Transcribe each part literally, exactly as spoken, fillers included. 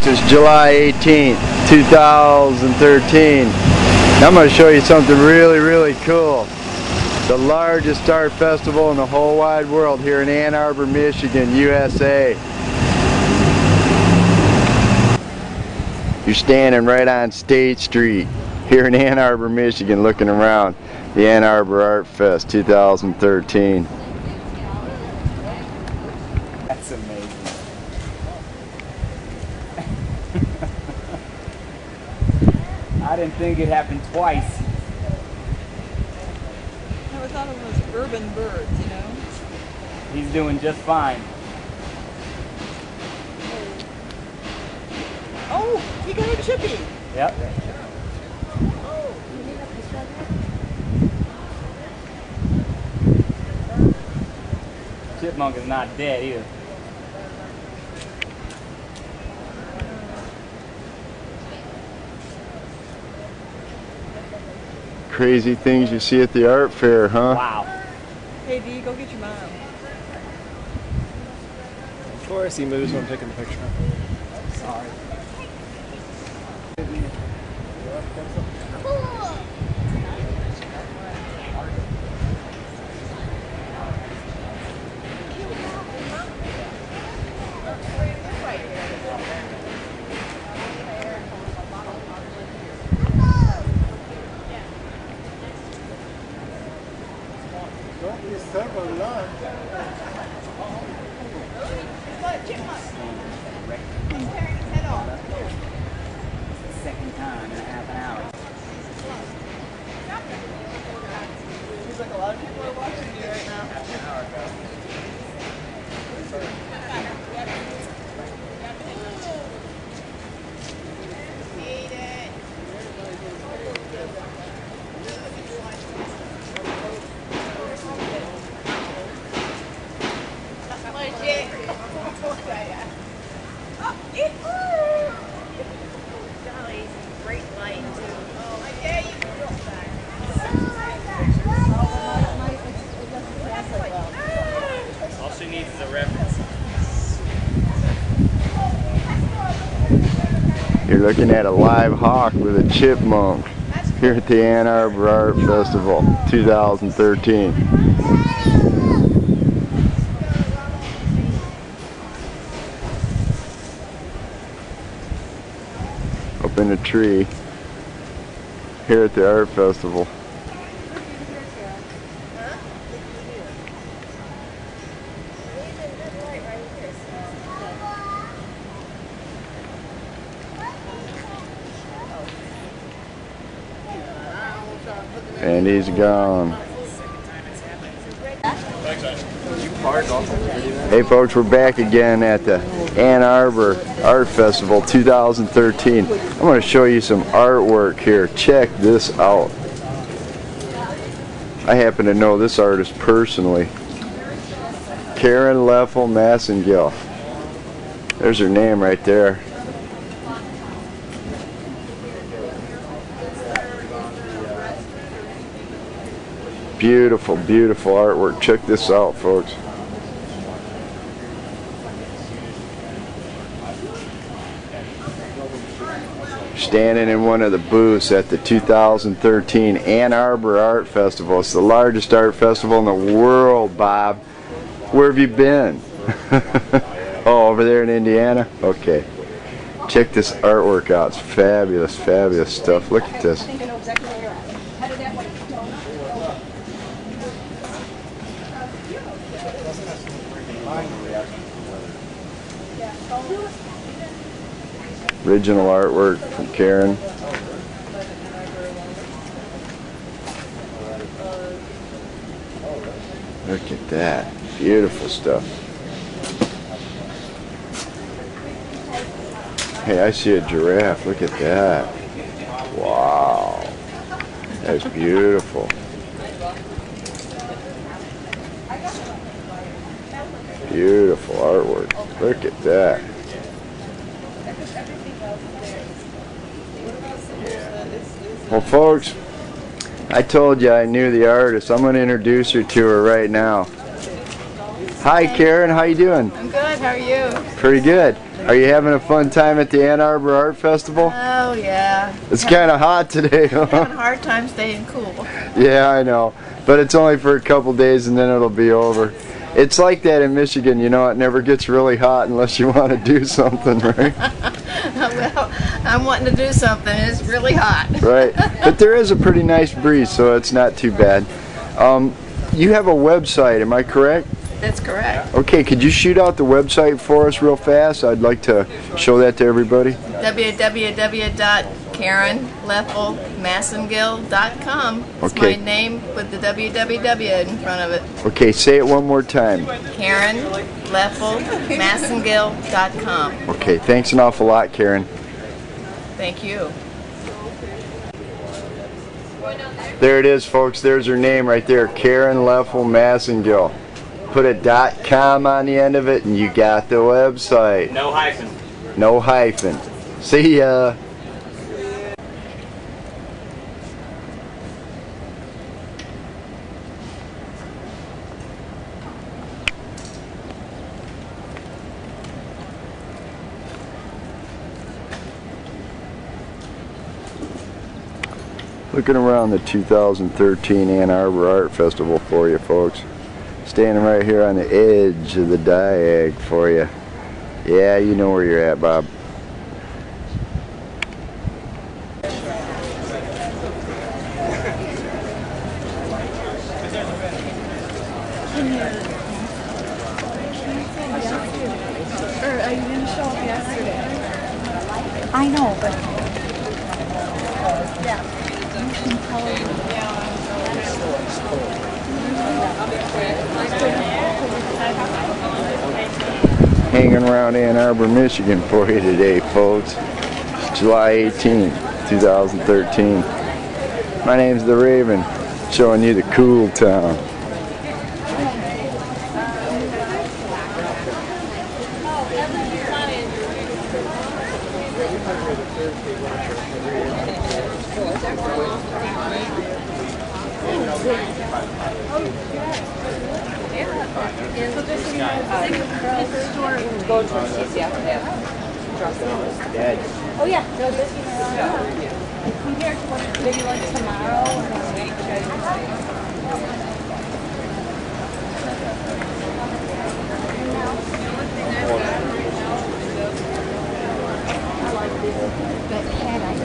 It's July eighteenth, two thousand thirteen. I'm going to show you something really, really cool. The largest art festival in the whole wide world here in Ann Arbor, Michigan, U S A. You're standing right on State Street here in Ann Arbor, Michigan, looking around the Ann Arbor Art Fest two thousand thirteen. That's amazing. I didn't think it happened twice. I thought it was urban birds, you know? He's doing just fine. Oh, he got a chippy. Yep. Oh. Chipmunk is not dead either. Crazy things you see at the art fair, huh? Wow. Hey, Dee, go get your mom. Before I see moves when I'm taking a picture. Sorry. Don't disturb her lunch. It's got a chipmunk. He's tearing his head off. Second time in a half an hour. Seems like a lot of people are watching you right now. Half an hour ago. Great light too. Oh, I dare you. All she needs is a reference. You're looking at a live hawk with a chipmunk here at the Ann Arbor Art Festival two thousand thirteen. Up in a tree here at the art festival. And he's gone. Hey folks, we're back again at the Ann Arbor Art Festival two thousand thirteen. I'm going to show you some artwork here. Check this out. I happen to know this artist personally. Karen Leffel Massengill. There's her name right there. Beautiful, beautiful artwork. Check this out, folks. Standing in one of the booths at the two thousand thirteen Ann Arbor Art Festival. It's the largest art festival in the world, Bob. Where have you been? Oh, over there in Indiana? Okay. Check this artwork out. It's fabulous, fabulous stuff. Look at this. Original artwork from Karen. Look at that. Beautiful stuff. Hey, I see a giraffe. Look at that. Wow. That's beautiful. Beautiful artwork. Look at that. Well, folks, I told you I knew the artist. I'm going to introduce her to her right now. Hi, Karen. How you doing? I'm good. How are you? Pretty good. Are you having a fun time at the Ann Arbor Art Festival? Oh, yeah. It's kind of hot today, huh? Having a hard time staying cool. Yeah, I know. But it's only for a couple days and then it'll be over. It's like that in Michigan, you know, it never gets really hot unless you want to do something, right? Well, I'm wanting to do something. It's really hot. Right. But there is a pretty nice breeze, so it's not too bad. Um, you have a website, am I correct? That's correct. Okay, could you shoot out the website for us real fast? I'd like to show that to everybody. w w w dot karen leffel massengill dot com. It's Okay. my name with the W W W in front of it. Okay, say it one more time. karen leffel massengill dot com. Okay, thanks an awful lot, Karen. Thank you. There it is, folks. There's her name right there, Karen Leffel Massengill. Put a dot com on the end of it and you got the website. No hyphen. No hyphen. See ya. Looking around the two thousand thirteen Ann Arbor Art Festival for you, folks. Standing right here on the edge of the diag for you. Yeah, you know where you're at, Bob. Or uh, you didn't show up yesterday. I know, but Hanging around Ann Arbor, Michigan for you today, folks. It's July eighteenth, two thousand thirteen. My name's The Raven, showing you the cool town. oh yeah, no, this is compared to what maybe like tomorrow. That cat I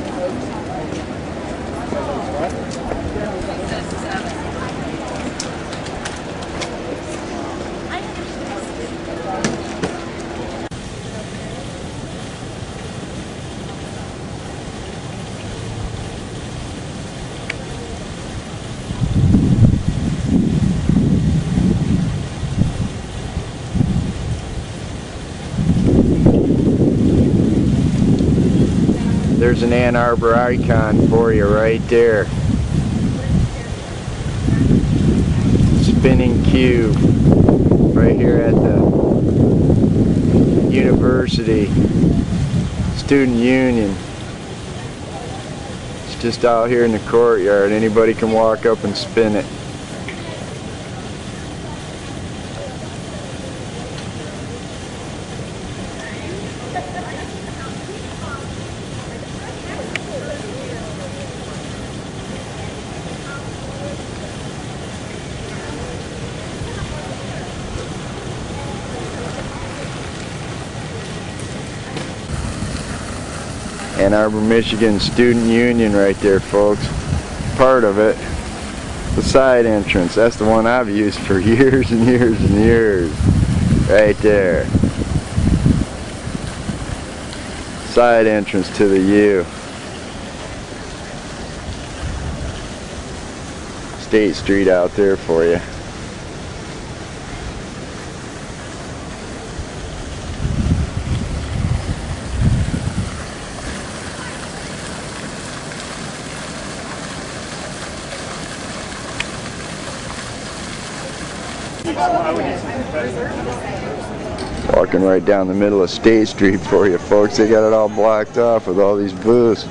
There's an Ann Arbor icon for you right there. Spinning cube right here at the University Student Union. It's just out here in the courtyard. Anybody can walk up and spin it. Ann Arbor, Michigan Student Union right there, folks. Part of it. The side entrance. That's the one I've used for years and years and years. Right there. Side entrance to the U. State Street out there for you. Walking right down the middle of State Street for you, folks. They got it all blocked off with all these booths.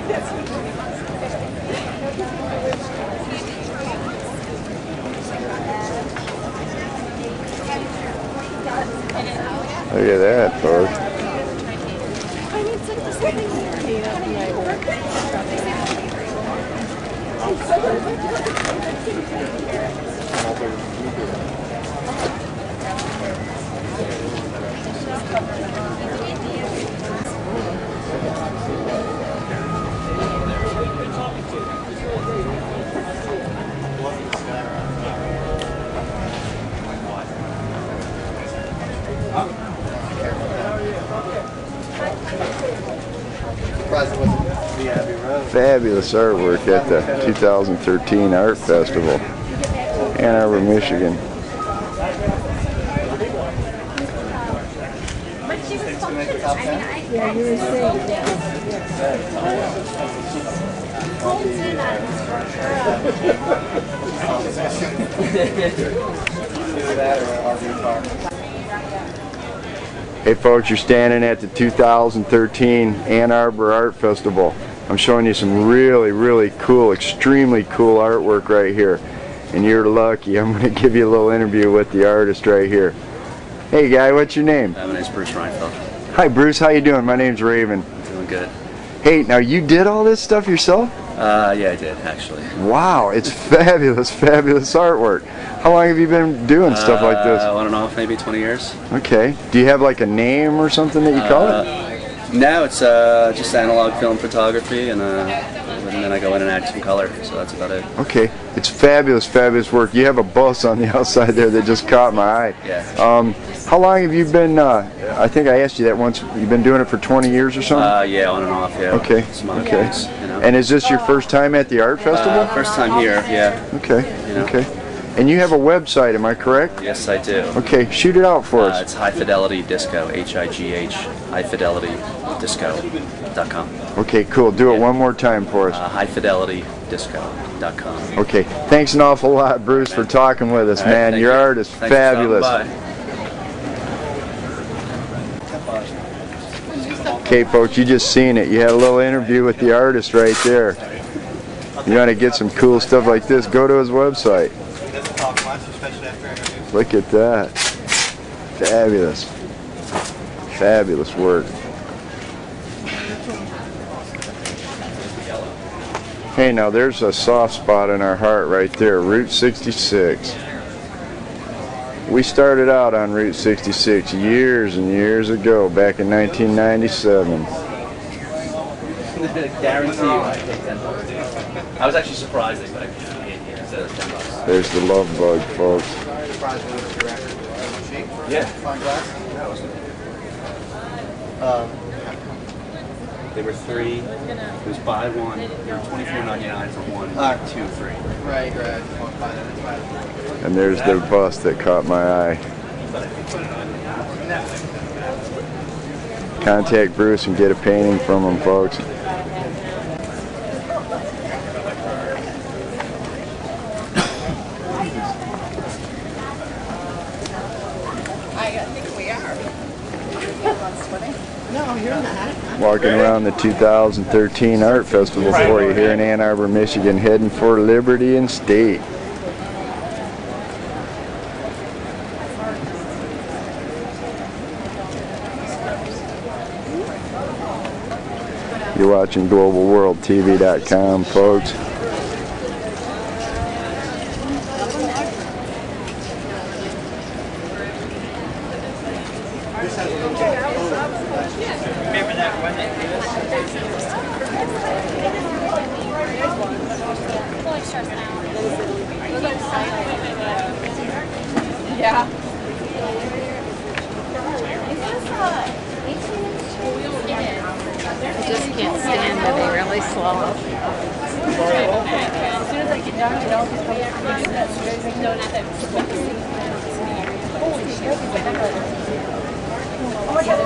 Look at that, folks. Fabulous artwork at the two thousand thirteen Art Festival, Ann Arbor, Michigan. Yeah, you were saying Hey folks, you're standing at the two thousand thirteen Ann Arbor Art Festival. I'm showing you some really, really cool, extremely cool artwork right here. And you're lucky. I'm going to give you a little interview with the artist right here. Hey guy, what's your name? Uh, my name's Bruce Reinfeld. Hi Bruce, how you doing? My name's Raven. Doing good. Hey, now you did all this stuff yourself? Uh, yeah, I did, actually. Wow, it's fabulous, fabulous artwork. How long have you been doing stuff uh, like this? On and off, maybe twenty years. Okay. Do you have like a name or something that you call uh, it? No, it's uh, just analog film photography, and, uh, and then I go in and add some color, so that's about it. Okay. It's fabulous, fabulous work. You have a bus on the outside there that just caught my eye. Yeah. Um, how long have you been, uh, I think I asked you that once, you've been doing it for twenty years or something? Uh, yeah, on and off, yeah. Okay, Some other okay. things, you know. And is this your first time at the art festival? Uh, first time here, yeah. Okay, You know. okay. And you have a website, am I correct? Yes, I do. Okay, shoot it out for Uh, us. it's High Fidelity Disco, H I G H, high fidelity disco dot com. Okay, cool. Do it one more time for us. Uh, high fidelity disco dot com. Okay, thanks an awful lot, Bruce, for talking with us, All right, man. thank Your you. art is Thanks for stopping fabulous. by. Okay, folks, you just seen it. You had a little interview with the artist right there. You want to get some cool stuff like this, go to his website. Look at that. Fabulous. Fabulous work. Hey, now there's a soft spot in our heart right there, Route sixty-six. We started out on Route sixty-six years and years ago, back in nineteen ninety-seven. Guarantee you I take ten bucks. I was actually surprised they put it instead of ten bucks. There's the love bug, folks. Yeah. Um, they were three. It was buy one. They were twenty-four ninety-nine for one, uh, two free. Right, right. And there's the bus that caught my eye. Contact Bruce and get a painting from him, folks. I think we are. No, you're not. Walking around the two thousand thirteen Art Festival for you here in Ann Arbor, Michigan, heading for Liberty and State. You're watching Global World T V dot com, folks. Yeah. I just can't stand moving really slow. As soon as I get down, you know, just no, not that. Oh my God.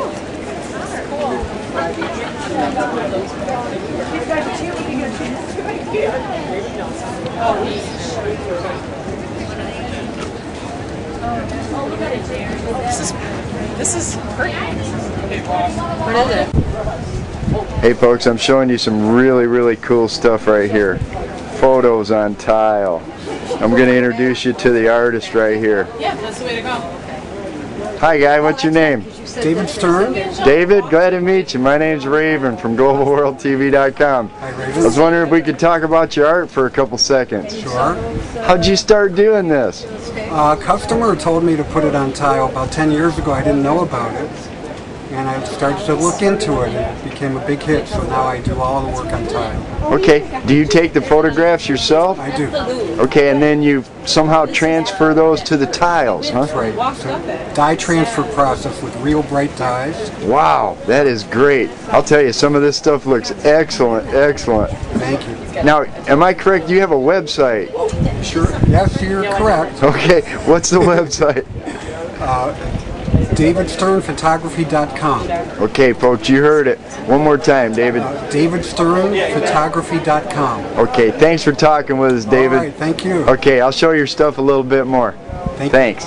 This is this is hurting. What is it? Hey folks, I'm showing you some really, really cool stuff right here. Photos on tile. I'm going to introduce you to the artist right here. Yeah, that's the way to go. Hi guy, what's your name? David Stern. David, glad to meet you. My name's Raven from Global World T V dot com. Hi, I Raven. was wondering if we could talk about your art for a couple seconds. Sure. How'd you start doing this? A customer told me to put it on tile about ten years ago. I didn't know about it. And I started to look into it, and it became a big hit, so now I do all the work on tile. Okay, do you take the photographs yourself? I do. Okay, and then you somehow transfer those to the tiles, huh? That's right. So, dye transfer process with real bright dyes. Wow, that is great. I'll tell you, some of this stuff looks excellent, excellent. Thank you. Now, am I correct? You have a website. Sure. Yes, you're correct. Okay, what's the website? Uh, David Stern Photography dot com. Okay, folks, you heard it. One more time, David. Uh, David Stern Photography dot com. Okay, thanks for talking with us, David. All right, thank you. Okay, I'll show your stuff a little bit more. Thank Thanks.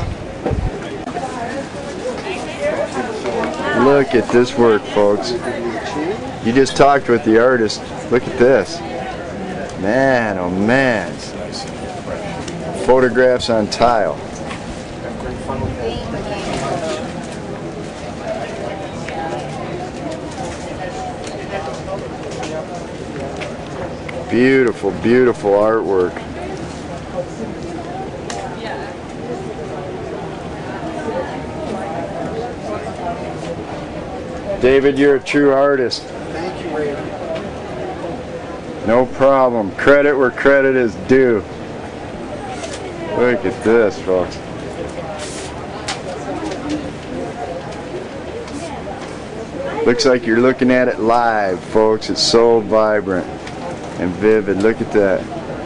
Look at this work, folks. You just talked with the artist. Look at this. Man, oh man. Photographs on tile. Beautiful, beautiful artwork. David, you're a true artist. Thank you, Raven. No problem. Credit where credit is due. Look at this, folks. Looks like you're looking at it live, folks. It's so vibrant and vivid. Look at that.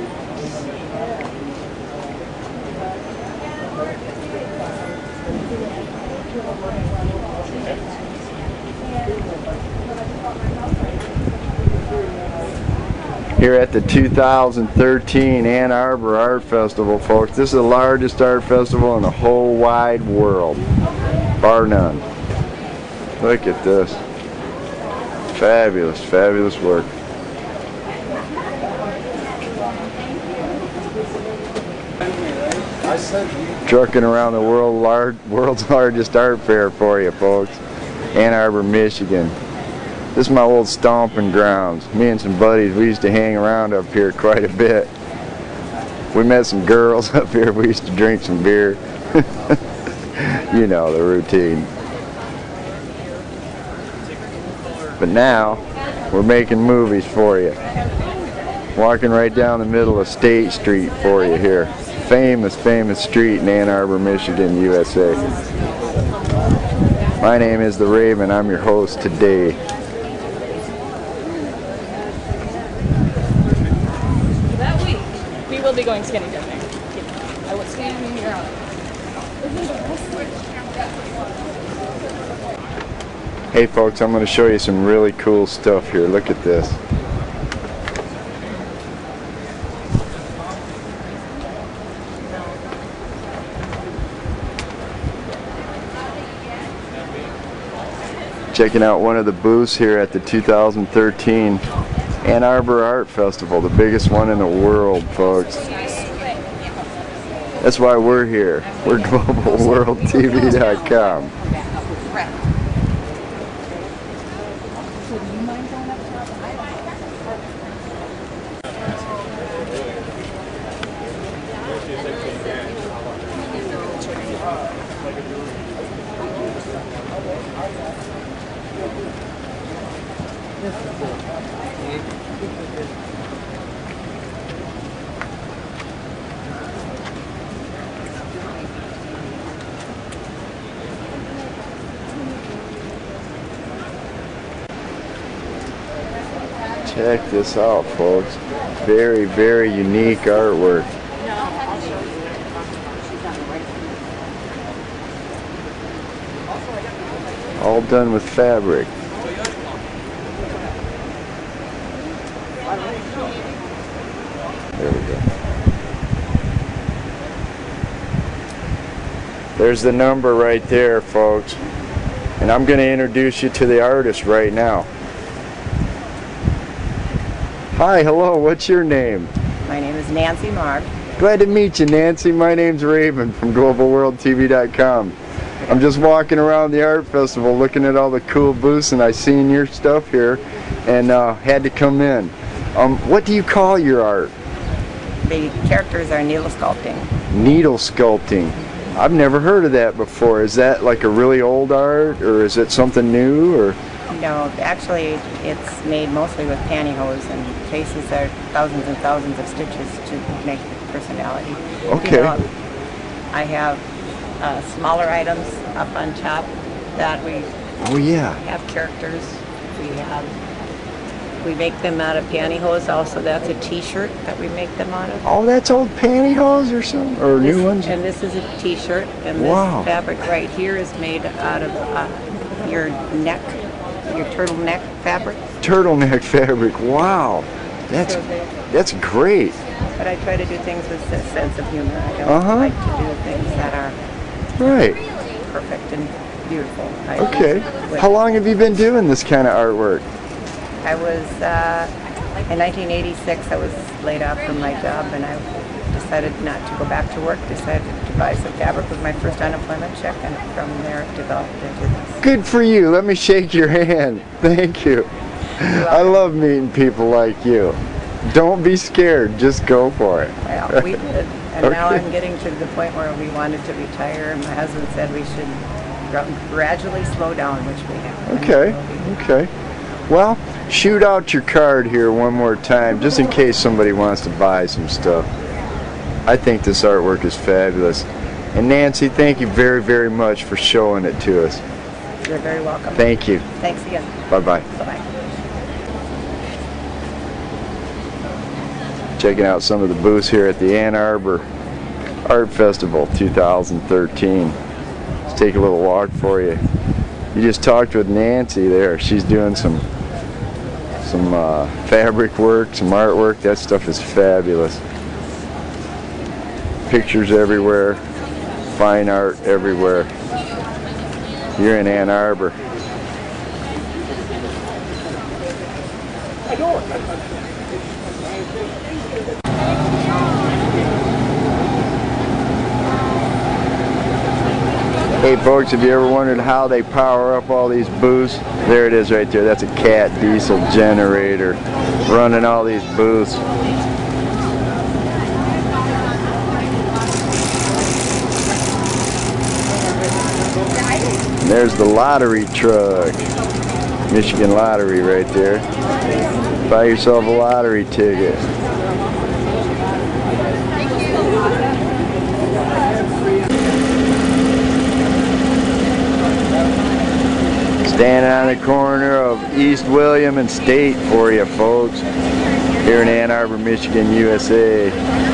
Here at the two thousand thirteen Ann Arbor Art Festival, folks. This is the largest art festival in the whole wide world, bar none. Look at this. Fabulous, fabulous work. Trucking around the world lar world's largest art fair for you, folks. Ann Arbor, Michigan. This is my old stomping grounds. Me and some buddies, we used to hang around up here quite a bit. We met some girls up here. We used to drink some beer. You know, the routine. But now, we're making movies for you. Walking right down the middle of State Street for you here. Famous, famous street in Ann Arbor, Michigan, U S A. My name is The Raven. I'm your host today. That week, we will be going skinny dipping. I will stand here on. Hey folks, I'm going to show you some really cool stuff here. Look at this. Checking out one of the booths here at the two thousand thirteen Ann Arbor Art Festival, the biggest one in the world, folks. That's why we're here. We're Global World T V dot com. Check this out, folks. Very, very unique artwork. All done with fabric. There we go. There's the number right there, folks. And I'm going to introduce you to the artist right now. Hi, hello, what's your name? My name is Nancy Mark. Glad to meet you, Nancy. My name's Raven from Global World T V dot com. I'm just walking around the art festival looking at all the cool booths, and I seen your stuff here and uh, had to come in. Um, what do you call your art? The characters are needle sculpting. Needle sculpting. I've never heard of that before. Is that like a really old art, or is it something new? Or No, actually it's made mostly with pantyhose, and faces are thousands and thousands of stitches to make personality. Okay. You know, I have uh, smaller items up on top that we oh yeah. have characters. We have we make them out of pantyhose. Also, that's a T-shirt that we make them out of. Oh, that's old pantyhose or something, or This- new ones? And this is a T-shirt, and this Wow. fabric right here is made out of uh, your neck, your turtleneck fabric. Turtleneck fabric. Wow, that's So they- that's great. But I try to do things with a sense of humor. I don't Uh-huh. like to do things that are Right. perfect and beautiful. I Okay. would- How long have you been doing this kind of artwork? I was, uh, in nineteen eighty-six, I was laid off from my job, and I decided not to go back to work, decided to buy some fabric with my first unemployment check, and from there it developed into this. Good for you. Let me shake your hand. Thank you. I love meeting people like you. Don't be scared. Just go for it. Well, we did, and now Okay. I'm getting to the point where we wanted to retire, and my husband said we should gra- gradually slow down, which we have. Okay. Okay. Well, shoot out your card here one more time, just in case somebody wants to buy some stuff. I think this artwork is fabulous. And Nancy, thank you very, very much for showing it to us. You're very welcome. Thank you. Thanks again. Bye-bye. Bye-bye. Checking out some of the booths here at the Ann Arbor Art Festival two thousand thirteen. Let's take a little walk for you. You just talked with Nancy there. She's doing some some uh, fabric work, some artwork. That stuff is fabulous. Pictures everywhere, fine art everywhere. You're in Ann Arbor. Hey folks, have you ever wondered how they power up all these booths? There it is right there. That's a Cat diesel generator running all these booths. There's the lottery truck. Michigan Lottery right there. Buy yourself a lottery ticket. Standing on the corner of East William and State for you folks. Here in Ann Arbor, Michigan, U S A.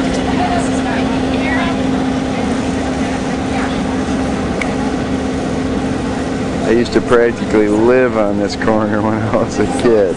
I used to practically live on this corner when I was a kid.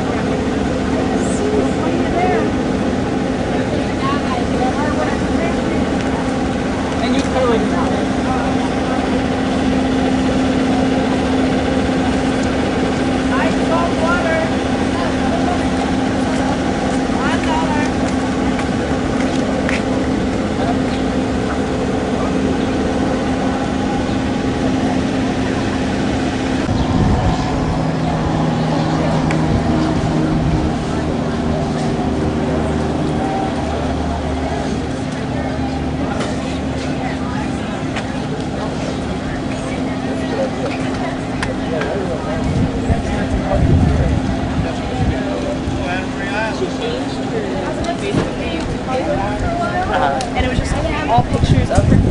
And it was just all pictures of her.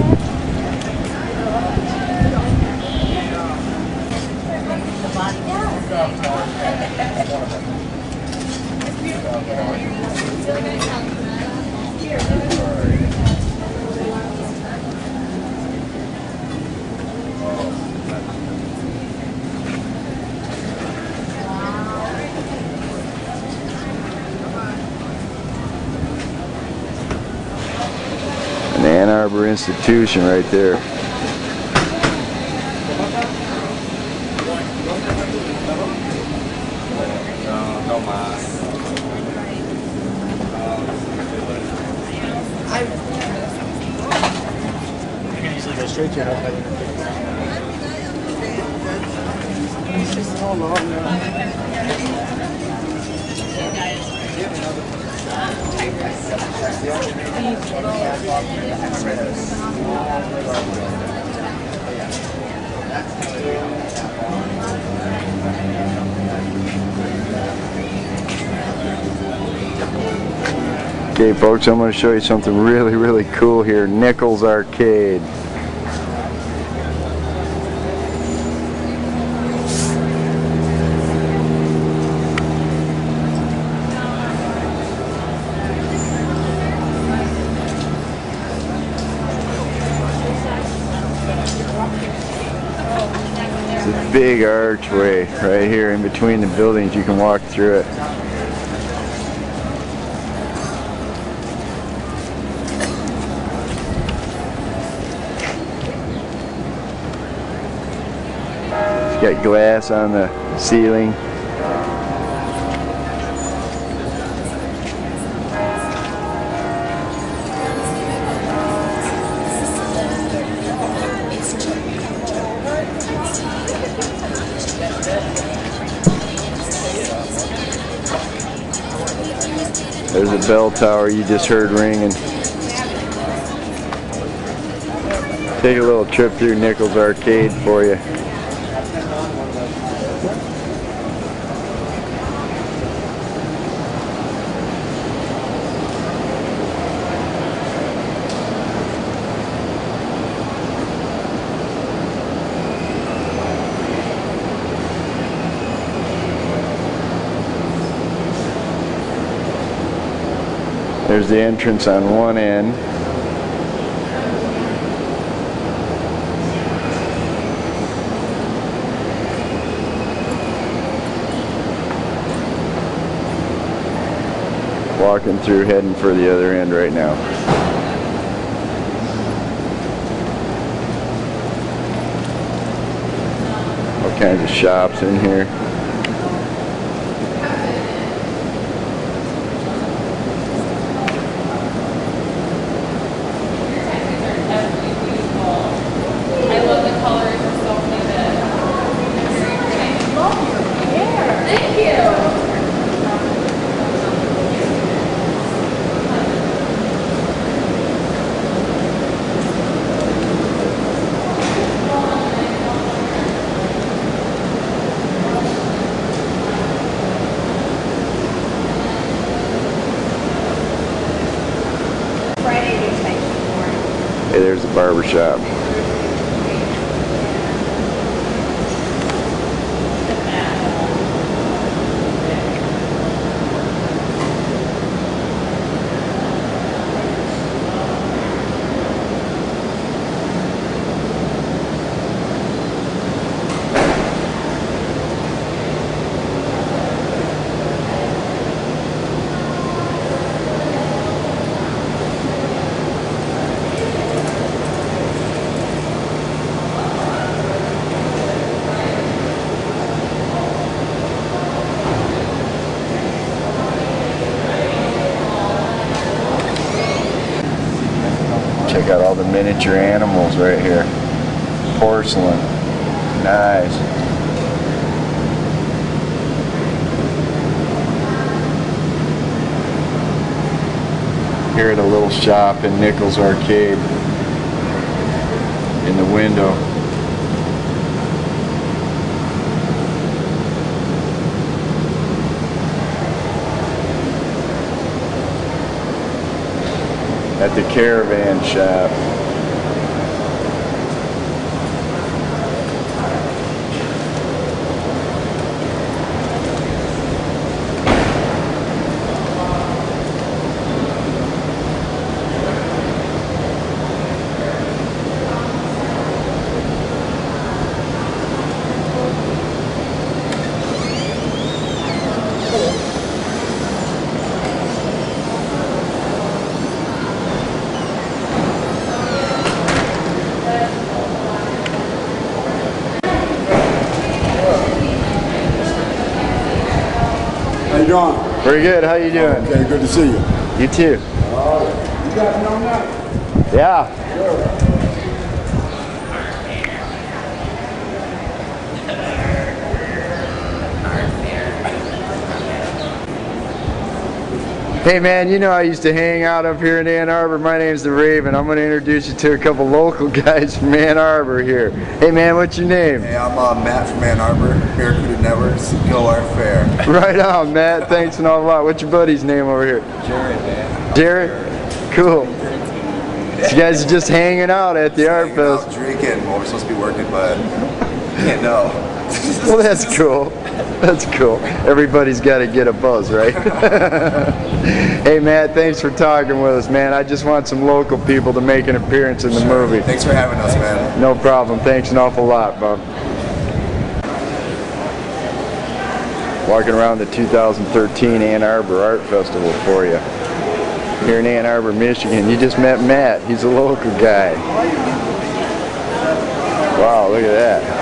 An Ann Arbor institution right there. straight to your house. Hold on. Okay folks, I'm going to show you something really really cool here. Nichols Arcade. It's a big archway right here in between the buildings. You can walk through it. It's got glass on the ceiling. There's a bell tower you just heard ringing. Take a little trip through Nichols Arcade for you. There's the entrance on one end. Walking through, heading for the other end right now. All kinds of shops in here. Hey, there's the barber shop. Check out all the miniature animals right here. Porcelain. Nice. Here at a little shop in Nichols Arcade. In the window. At the Caravan Shop. How you doing? Pretty good. How you doing? Okay, good to see you. You too. All right. You got me on that? Yeah. Sure. Hey man, you know I used to hang out up here in Ann Arbor. My name's the Raven. I'm going to introduce you to a couple local guys from Ann Arbor here. Hey man, what's your name? Hey, I'm uh, Matt from Ann Arbor, Barracuda Networks, Go Our Fair. Right on, Matt. Thanks an awful lot. What's your buddy's name over here? Jared, man. Jared? Cool. So you guys are just hanging out at the just Art Fest. Out, drinking. Well, we're supposed to be working, but can't know. Well, that's cool. That's cool. Everybody's got to get a buzz, right? Hey, Matt, thanks for talking with us, man. I just want some local people to make an appearance in the sure. movie. Thanks for having us, man. No problem. Thanks an awful lot, Bob. Walking around the two thousand thirteen Ann Arbor Art Festival for you. Here in Ann Arbor, Michigan. You just met Matt. He's a local guy. Wow, look at that.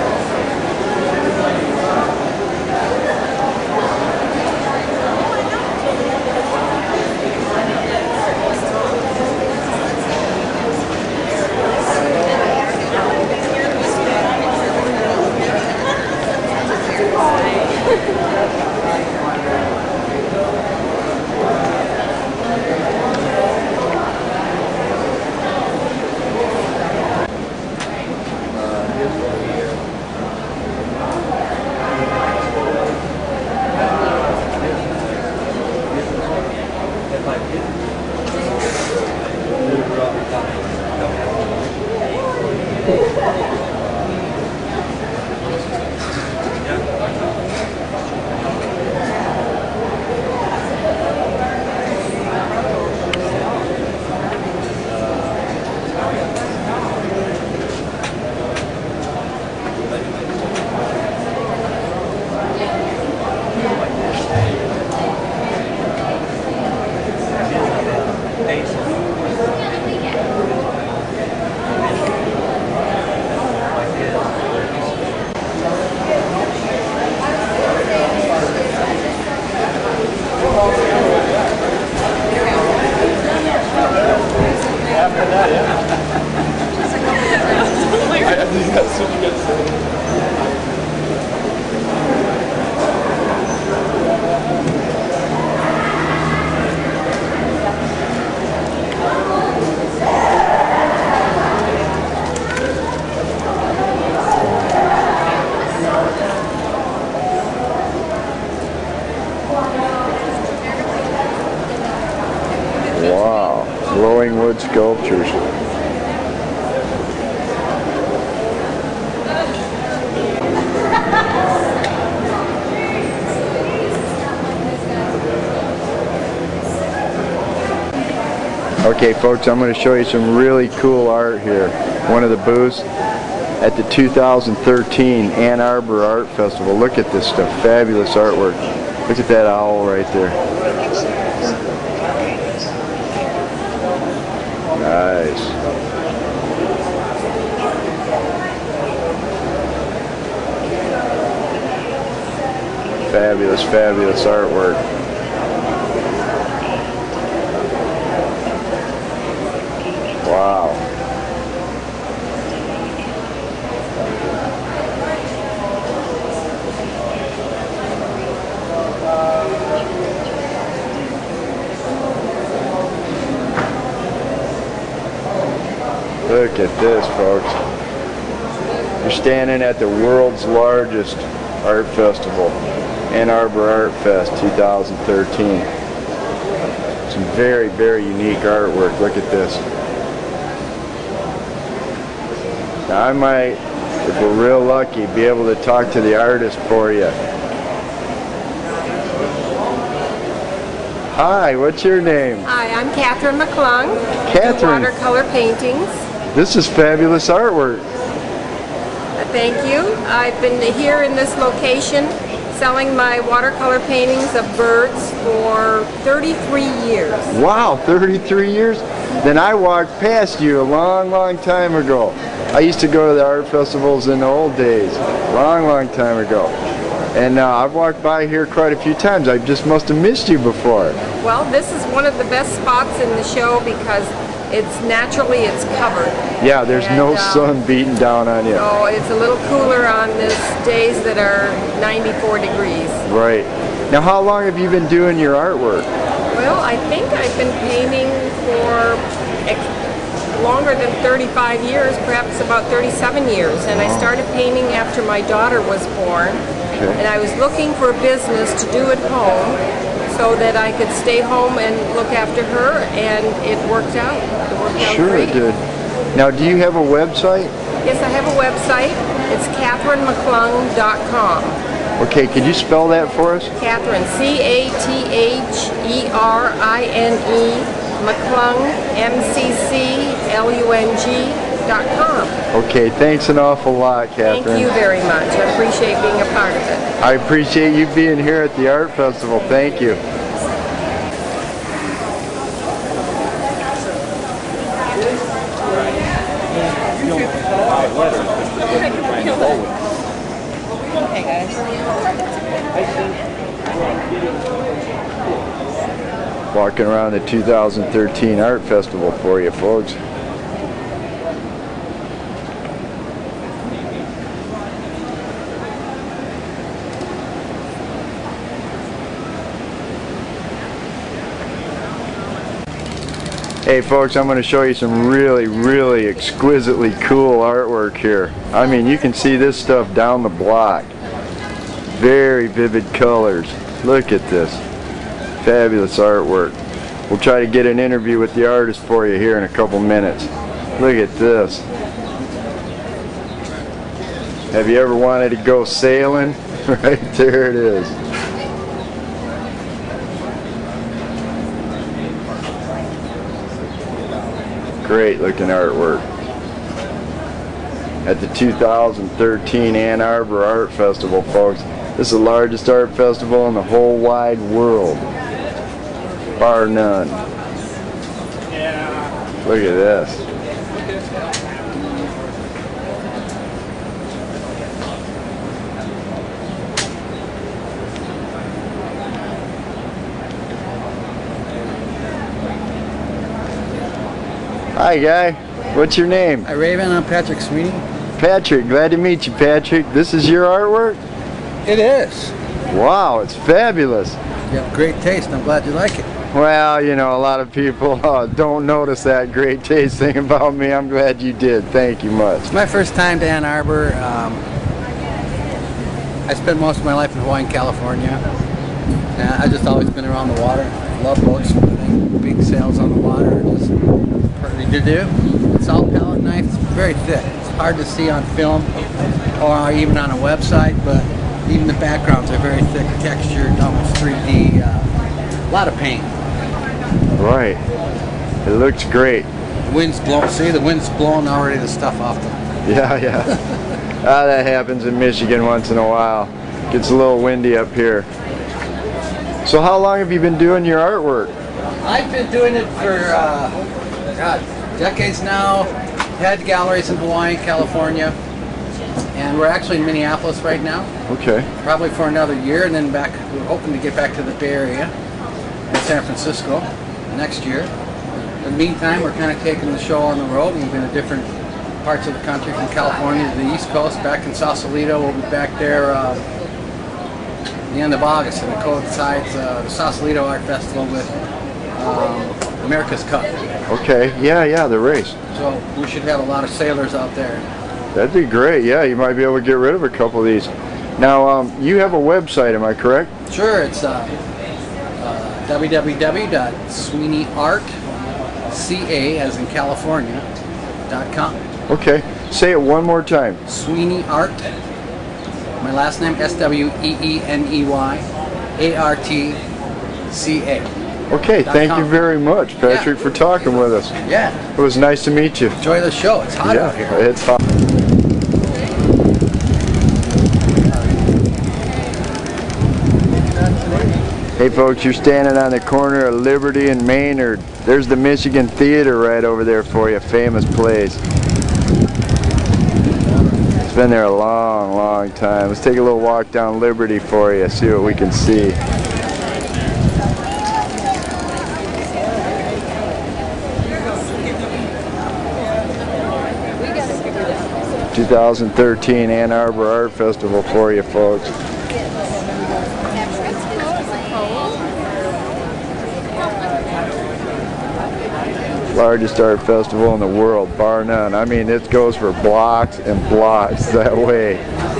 Wow, glowing wood sculptures. Okay folks, I'm going to show you some really cool art here. One of the booths at the two thousand thirteen Ann Arbor Art Festival. Look at this stuff, fabulous artwork. Look at that owl right there. Nice. Fabulous, fabulous artwork. Wow. Look at this, folks. You're standing at the world's largest art festival, Ann Arbor Art Fest two thousand thirteen. Some very, very unique artwork. Look at this. Now I might, if we're real lucky, be able to talk to the artist for you. Hi, what's your name? Hi, I'm Catherine McClung. Catherine. Watercolor paintings. This is fabulous artwork. Thank you. I've been here in this location selling my watercolor paintings of birds for thirty-three years. Wow, thirty-three years? Then I walked past you a long, long time ago. I used to go to the art festivals in the old days, long, long time ago. And uh, I've walked by here quite a few times. I just must have missed you before. Well, this is one of the best spots in the show because it's naturally, it's covered. Yeah, there's and, no um, sun beating down on you. So it's a little cooler on this days that are ninety-four degrees. Right. Now, how long have you been doing your artwork? Well, I think I've been painting for ex longer than thirty-five years, perhaps about thirty-seven years. And I started painting after my daughter was born. Okay. And I was looking for a business to do at home so that I could stay home and look after her, and it worked out. It worked out Sure great. it did. Now, do you have a website? Yes, I have a website. It's Catherine McClung dot com. Okay, could you spell that for us? Catherine, C A T H E R I N E, McClung, M C C L U N G dot com. Okay, thanks an awful lot, Catherine. Thank you very much. I appreciate being a part of it. I appreciate you being here at the Art Festival. Thank you. Hey guys. Walking around the two thousand thirteen Art Festival for you folks. Hey folks, I'm going to show you some really, really exquisitely cool artwork here. I mean, you can see this stuff down the block. Very vivid colors. Look at this. Fabulous artwork. We'll try to get an interview with the artist for you here in a couple minutes. Look at this. Have you ever wanted to go sailing? Right there it is. Great looking artwork. At the two thousand thirteen Ann Arbor Art Festival, folks. This is the largest art festival in the whole wide world. Bar none. Look at this. Hi guy, what's your name? Hi Raven, I'm Patrick Sweeney. Patrick, glad to meet you, Patrick. This is your artwork? It is. Wow, it's fabulous. You have great taste, I'm glad you like it. Well, you know, a lot of people uh, don't notice that great taste thing about me. I'm glad you did. Thank you much. It's my first time to Ann Arbor. Um, I spent most of my life in Hawaii and California. And I've just always been around the water. I love boats, big sails on the water. Just pretty to do. It's all palette knife. It's very thick. It's hard to see on film or even on a website, but even the backgrounds are very thick, textured, almost three D. Uh, a lot of paint. Right. It looks great. The wind's blowing. See, the wind's blowing already the stuff off them. Yeah, yeah. Ah, that happens in Michigan once in a while. Gets a little windy up here. So how long have you been doing your artwork? I've been doing it for, uh, God, decades now. Had galleries in Hawaii, California, and we're actually in Minneapolis right now. Okay. Probably for another year, and then back. We're hoping to get back to the Bay Area and San Francisco next year. In the meantime, we're kind of taking the show on the road. We've been in different parts of the country, from California to the East Coast, back in Sausalito. We'll be back there uh, the end of August, and it coincides uh, the Sausalito Art Festival with um, America's Cup. Okay, yeah, yeah, the race. So we should have a lot of sailors out there. That'd be great, yeah, you might be able to get rid of a couple of these. Now, um, you have a website, am I correct? Sure, it's uh, uh, w w w dot sweeney art ca, as in California, dot com. Okay, say it one more time. Sweeney Art. My last name, S W E E N E Y A R T C A. Okay, thank you very much, Patrick, Yeah. for talking with us. Yeah. It was nice to meet you. Enjoy the show. It's hot yeah, out here. It's hot. Hey folks, you're standing on the corner of Liberty and Maynard. There's the Michigan Theater right over there for you, famous place. It's been there a long, long time. Let's take a little walk down Liberty for you, see what we can see. two thousand thirteen Ann Arbor Art Festival for you folks. Largest art festival in the world, bar none. I mean, it goes for blocks and blocks that way.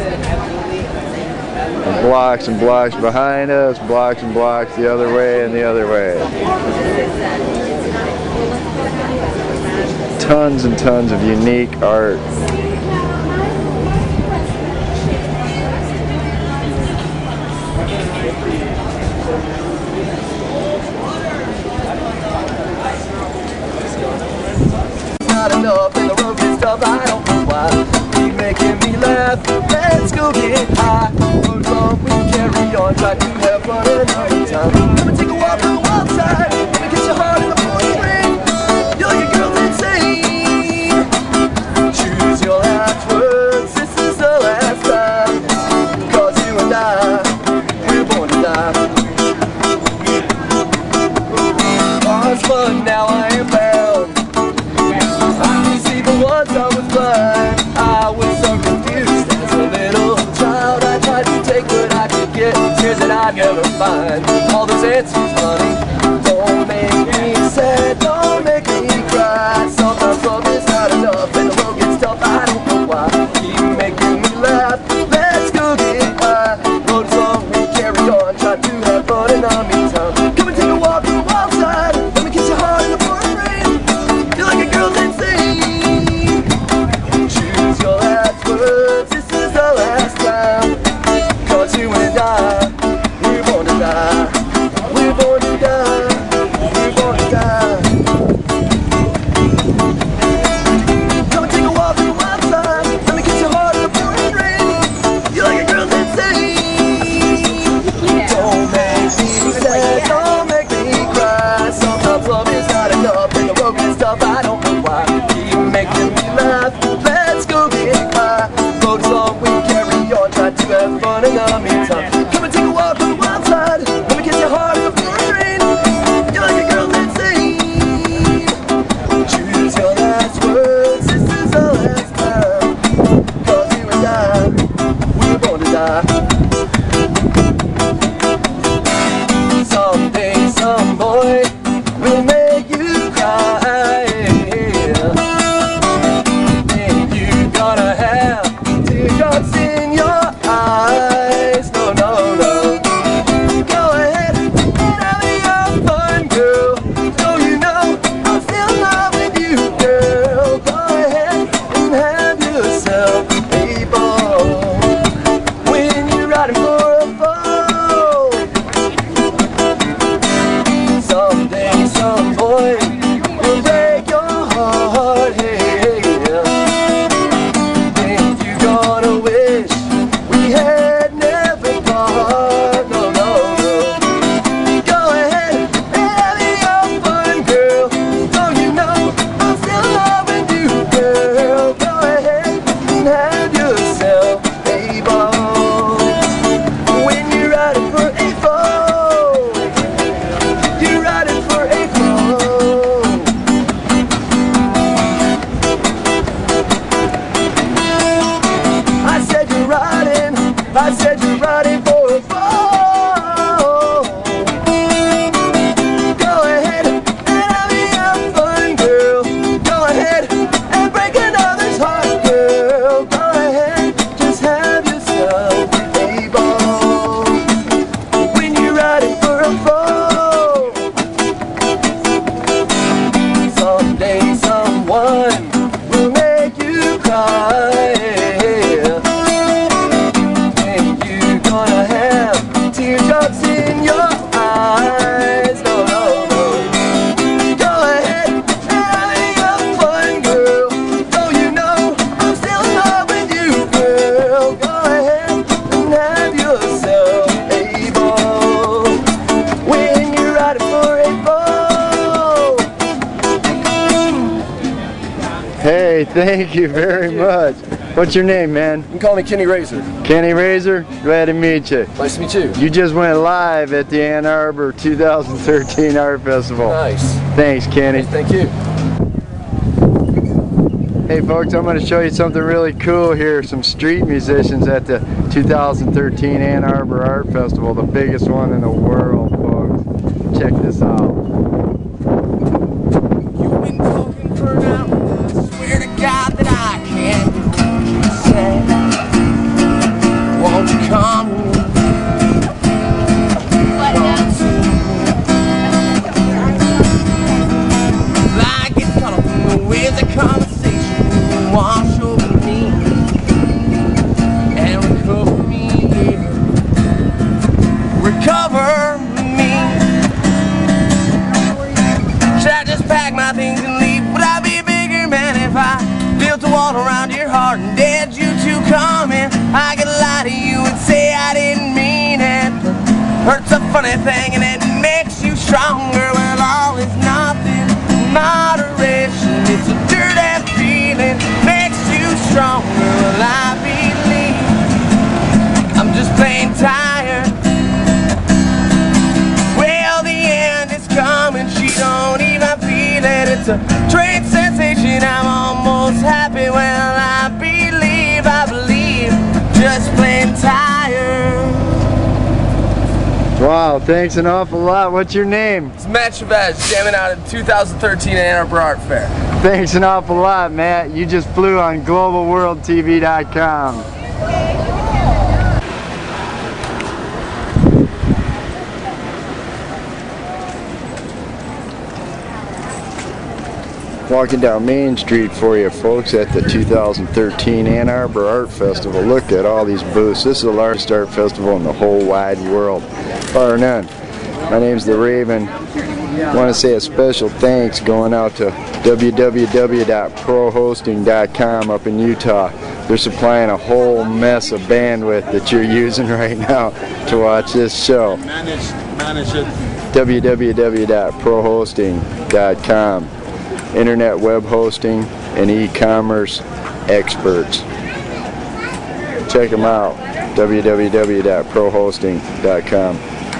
And blocks and blocks behind us, blocks and blocks the other way and the other way. Tons and tons of unique art. Not enough and the road gets tough, I don't know why. Keep making me laugh, let's go get high. Road long, we carry on, try to have fun another time. Come and take a walk on the wild side, let me get your heart in the pouring rain. You're like a girl insane. Choose your last words, this is the last time. Cause you and I, we're born to die. Oh, it's fun, now I am bound. Once I was blind, I was so confused. As a little child, I tried to take what I could get, tears that I'd never find. All those answers, honey, don't make me sad, don't make me cry. Sometimes love is not enough, and the road gets tough, I don't know why. Keep making me laugh, let's go get high. Road is long, we carry on, try to have fun in the meantime. Come and take a walk on the wild side, let me kiss your heart in the pouring rain. You're like a girl that's insane. Your last words, this is the last time. Cause you and I, we're born to die. We're born to die. We're born to die. Come and take a walk on the wild side. Let me get your heart in the pouring rain. You're like a girl that's insane. Don't make me sad, don't make me cry. Sometimes love is not enough and the road gets tough, I don't know why. Keep making me laugh. Let's go get high. Road's long, we carry on, try to have fun in the meantime. Come and take a walk on the wild side. Let me kiss your heart in the pouring rain. You're like a girl that's insane. Choose your last words, this is the last time. Cause you and I, we're born to die. Someday, some boy will make you cry. Gonna have teardrops in your eyes. No, no, no. Go ahead and have your fun, girl. So you know I'm still in love with you, girl. Go ahead and have yourself a ball. When you're riding for a foe, someday some boy will break your heart. Hey, gonna wish we had never part. No, no, no. Go ahead and have your fun, girl. So you know I'm still in love with you, girl. Go ahead and have yourself a ball. When you're riding for a foe, you're riding for a foe. I said you're riding, I said you're riding for a fall. Go ahead and have your fun, girl. Go ahead and break another's heart, girl. Go ahead, just have yourself a ball. When you're riding for a fall, someday someone will make you cry. Gonna have teardrops in your eyes. No, no, no. Go ahead and have your fun, girl. So you know I'm still in love with you, girl. Go ahead and have yourself a ball. When you're riding for a ball. Hey, thank you very much. What's your name, man? You can call me Kenny Razor. Kenny Razor? Glad to meet you. Nice to meet you. You just went live at the Ann Arbor two thousand thirteen Art Festival. Nice. Thanks, Kenny. Hey, thank you. Hey folks, I'm going to show you something really cool here. Some street musicians at the two thousand thirteen Ann Arbor Art Festival, the biggest one in the world, folks. Check this out. for me. Should I just pack my things and leave? Would I be a bigger man if I built a wall around your heart and dared you to come in? I could lie to you and say I didn't mean it, but hurt's a funny thing and it makes you stronger. Well, all is nothing in moderation. It's a dirty feeling, makes you stronger. Well, I believe I'm just plain tired. Well, the end is coming, she don't even feel it. It's a strange sensation, I'm almost happy. Well, I believe, I believe, just plain tired. Wow, thanks an awful lot. What's your name? It's Matt Chavez, jamming out at two thousand thirteen Ann Arbor Art Fair. Thanks an awful lot, Matt. You just flew on global world T V dot com. Walking down Main Street for you folks at the two thousand thirteen Ann Arbor Art Festival. Look at all these booths. This is the largest art festival in the whole wide world, bar none. My name's The Raven. I want to say a special thanks going out to w w w dot pro hosting dot com up in Utah. They're supplying a whole mess of bandwidth that you're using right now to watch this show. Manage, manage it. w w w dot pro hosting dot com. Internet web hosting and e-commerce experts. Check them out. w w w dot pro hosting dot com.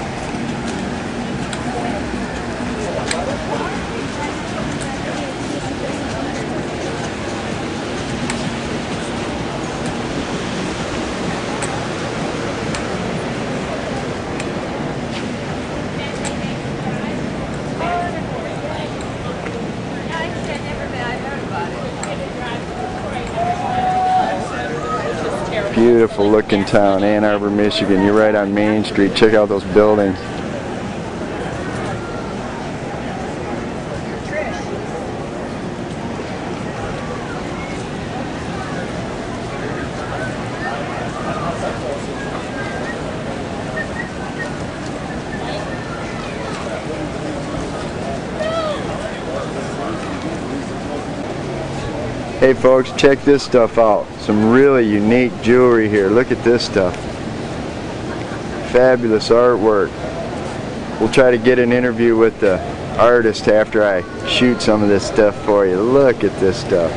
Beautiful looking town, Ann Arbor, Michigan. You're right on Main Street. Check out those buildings. Hey folks, check this stuff out. Some really unique jewelry here. Look at this stuff. Fabulous artwork. We'll try to get an interview with the artist after I shoot some of this stuff for you. Look at this stuff.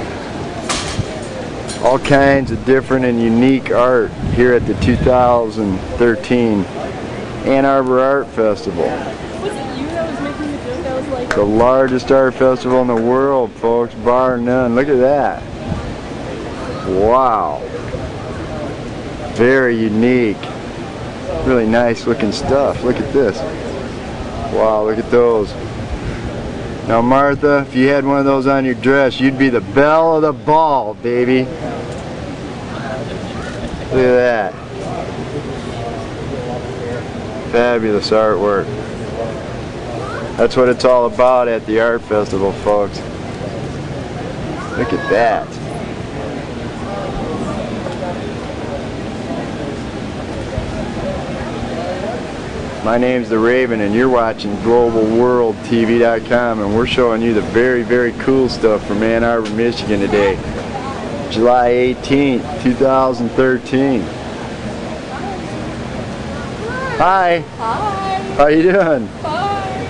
All kinds of different and unique art here at the two thousand thirteen Ann Arbor Art Festival. Was it you that was making the joke? I was like, The largest art festival in the world, folks, bar none. Look at that. Wow. Very unique. Really nice looking stuff. Look at this. Wow, look at those. Now Martha, if you had one of those on your dress, you'd be the belle of the ball, baby. Look at that. Fabulous artwork. That's what it's all about at the art festival, folks. Look at that. My name's The Raven and you're watching global world T V dot com, and we're showing you the very, very cool stuff from Ann Arbor, Michigan today. July eighteenth, two thousand thirteen. Hi. hi. How you doing? Bye.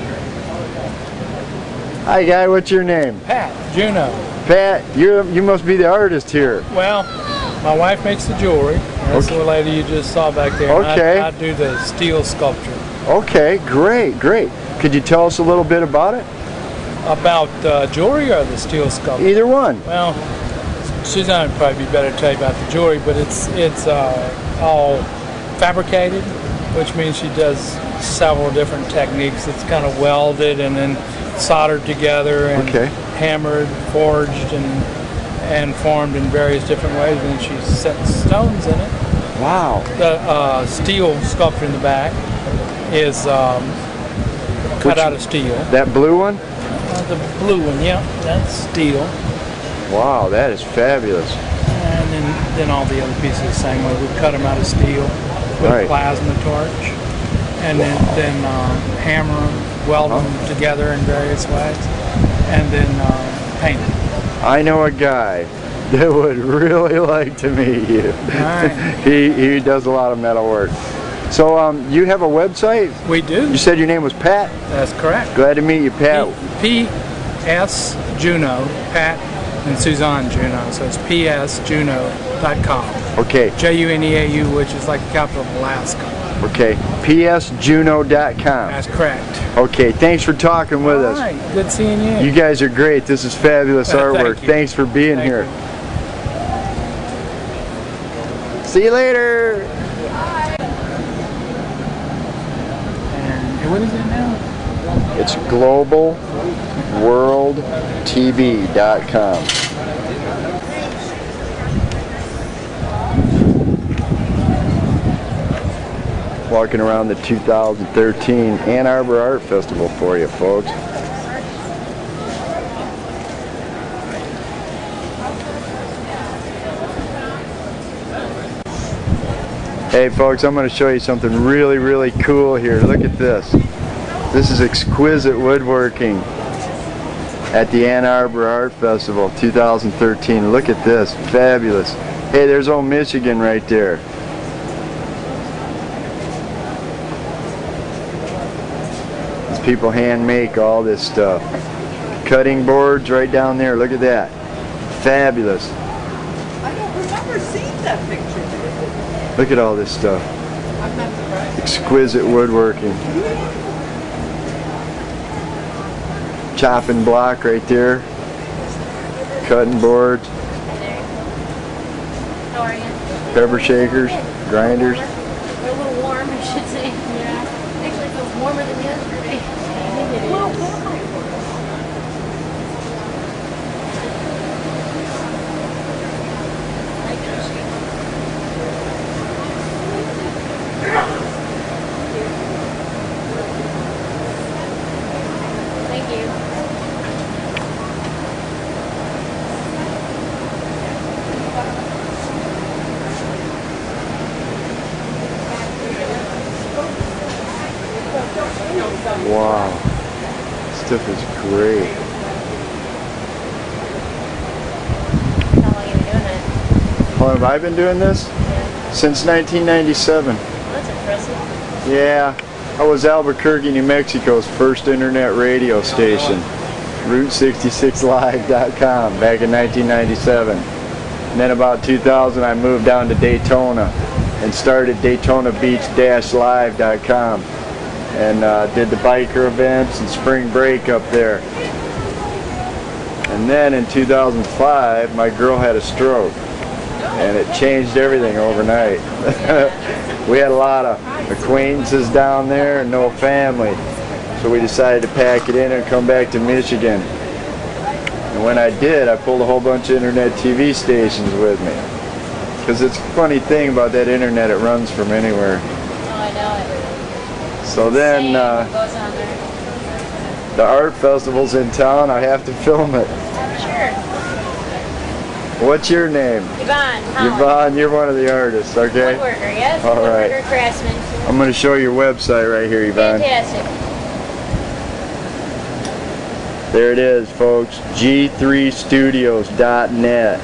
Hi guy, what's your name? Pat, Juno. Pat, you you must be the artist here. Well, my wife makes the jewelry. That's Okay. the lady you just saw back there. Okay. I, I do the steel sculpture. Okay, great, great. Could you tell us a little bit about it? About uh, jewelry or the steel sculpture? Either one. Well, Suzanne would probably be better to tell you about the jewelry, but it's it's uh, all fabricated, which means she does several different techniques. It's kind of welded and then soldered together and Okay. hammered, forged, and and formed in various different ways. And she sets stones in it. Wow. The uh, steel sculpture in the back is um, cut Which- out of steel. That blue one? Uh, the blue one, yeah, that's steel. Wow, that is fabulous. And then, then all the other pieces the same way. We cut them out of steel with Right. a plasma torch. and then, then um, hammer them, weld them Oh. together in various ways, and then uh, paint them. I know a guy that would really like to meet you. Alright. he, he does a lot of metal work. So um, you have a website? We do. You said your name was Pat? That's correct. Glad to meet you, Pat. P S Juneau, Pat and Suzanne Juneau, so it's P S Juneau dot com. Okay. J U N E A U, which is like the capital of Alaska. Okay, P S Juneau dot com. That's correct. Okay, thanks for talking with All us. right, good seeing you. You guys are great. This is fabulous Thank artwork. you. Thanks for being Thank here. See you later. And what is it now? It's global world T V dot com. Walking around the two thousand thirteen Ann Arbor Art Festival for you, folks. Hey folks, I'm going to show you something really, really cool here. Look at this. This is exquisite woodworking at the Ann Arbor Art Festival two thousand thirteen. Look at this. Fabulous. Hey, there's old Michigan right there. These people hand make all this stuff. Cutting boards right down there. Look at that. Fabulous. I don't remember seeing that picture. Look at all this stuff. I'm not surprised. Exquisite woodworking. Chopping block right there. Cutting boards. How are you? Pepper shakers. Grinders. We're a little warm, I should say. Yeah. Actually, it feels warmer than yesterday. Thank you. Wow. Stuff is great. How long have you been doing it? How long have I been doing this? Since nineteen ninety-seven. That's impressive. Yeah. I was Albuquerque, New Mexico's first internet radio station. Route sixty-six live dot com back in nineteen ninety-seven. And then about two thousand I moved down to Daytona and started Daytona Beach Live dot com and uh, did the biker events and spring break up there. And then in two thousand five my girl had a stroke and it changed everything overnight. We had a lot of acquaintances down there and no family. So we decided to pack it in and come back to Michigan. And when I did, I pulled a whole bunch of internet T V stations with me. Because it's a funny thing about that internet, it runs from anywhere. Oh, I know it. So then, uh, What goes on there? the art festival's in town, I have to film it. Sure. What's your name? Yvonne. Holland. Yvonne, you're one of the artists, okay? Woodworker, yes. All right. Woodworker, craftsman. I'm going to show your website right here, Yvonne. Fantastic. There it is, folks. G three studios dot net.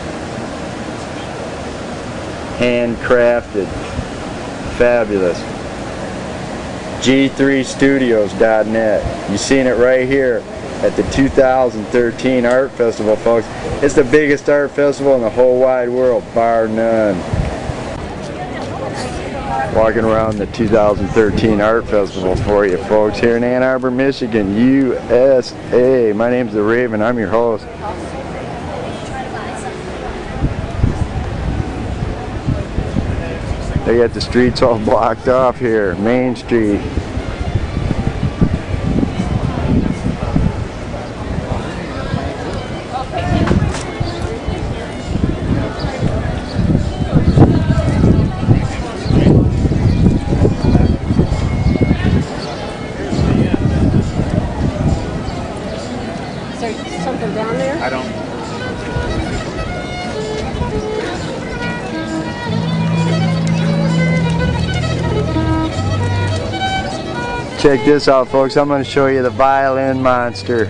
Handcrafted. Fabulous. G three studios dot net. You've seen it right here at the two thousand thirteen Art Festival, folks. It's the biggest art festival in the whole wide world, bar none. Walking around the two thousand thirteen Art Festival for you, folks, here in Ann Arbor, Michigan, U S A. My name's The Raven. I'm your host. They got the streets all blocked off here, Main Street. Is there something down there? I don't. Check this out, folks. I'm going to show you the Violin Monster.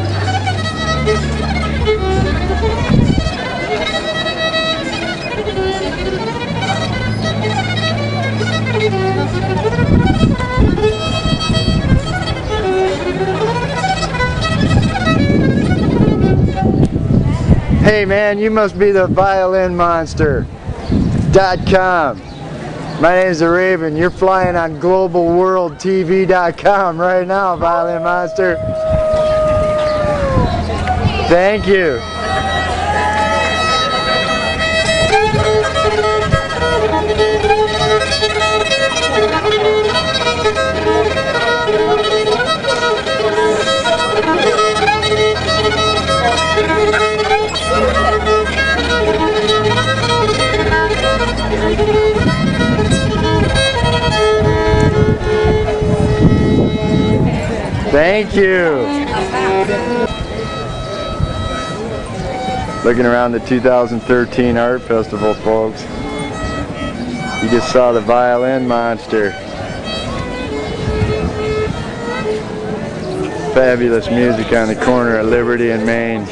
Hey man, you must be the Violin Monster dot com. My name's the Raven. You're flying on Global World T V dot com right now, Violin Monster. Thank you. Thank you. Looking around the two thousand thirteen Art Festival, folks. You just saw the Violin Monster. Fabulous music on the corner of Liberty and Main.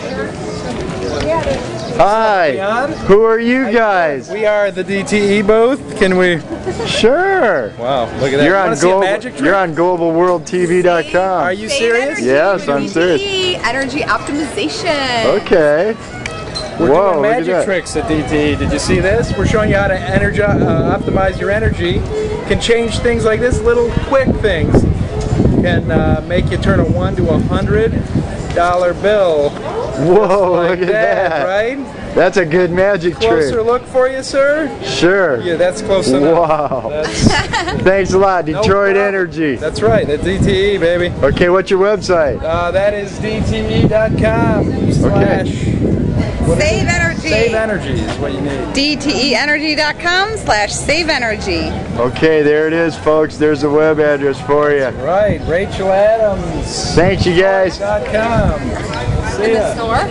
Hi, who are you guys? We are the D T E booth. Can we? Sure. Wow, look at that. You're you on, Global, you're on Global World T V dot com. Are you serious? Yes, I'm serious. D T E energy optimization. Okay. We're Whoa, doing magic tricks at D T E. Did you see this? We're showing you how to energy, uh, optimize your energy. Can change things like this, little quick things. Can uh, make you turn a one to a hundred dollar bill. Whoa, like look at that, that. Right? That's a good magic Closer trick. Closer look for you, sir? Sure. Yeah, that's close enough. Wow. That's Thanks a lot, Detroit no Energy. That's right, that's D T E, baby. Okay, what's your website? Uh, that is D T E dot com slash Save Energy. Save Energy is what you need. D T E energy dot com slash Save Energy. Okay, there it is, folks. There's the web address for you. Right, Rachel Adams. Thanks, you guys. .com. See ya.